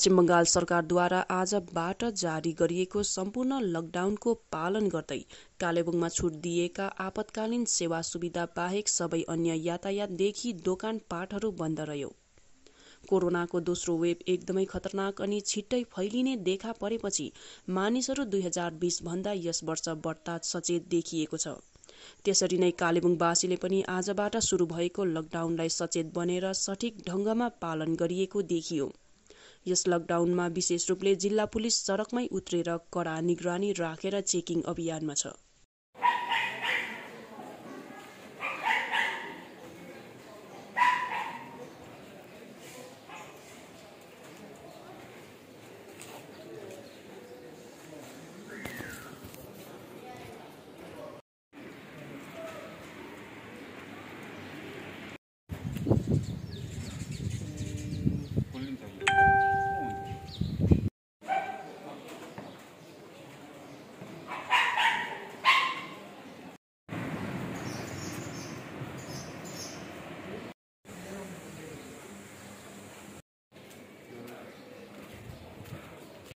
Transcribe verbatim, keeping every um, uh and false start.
पश्चिम बंगाल सरकारद्वारा आजबाट जारी गरिएको सम्पूर्ण लकडाउनको पालन गर्दै कालेबुङमा छुट दिएका आपतकालीन सेवा सुविधा बाहेक सबै अन्य यातायातदेखि दोकानपाटहरू बन्द रह्यो। कोरोनाको दोस्रो वेभ एकदमै खतरनाक अनि छिट्टै फैलिने देखा परेपछि मानिसहरू दुई हजार बीस भन्दा यस वर्ष बढ्ता सचेत देखिएको छ। त्यसरी नै कालेबुङवासीले पनि आजबाट सुरु भएको लकडाउनलाई सचेत बनेर सठिक ढंगमा पालन गरिएको देखियो। यस लकडाउनमा विशेष रूपले जिल्ला पुलिस सडकमै उत्रेर कडा निगरानी राखेर चेकिङ अभियानमा छ।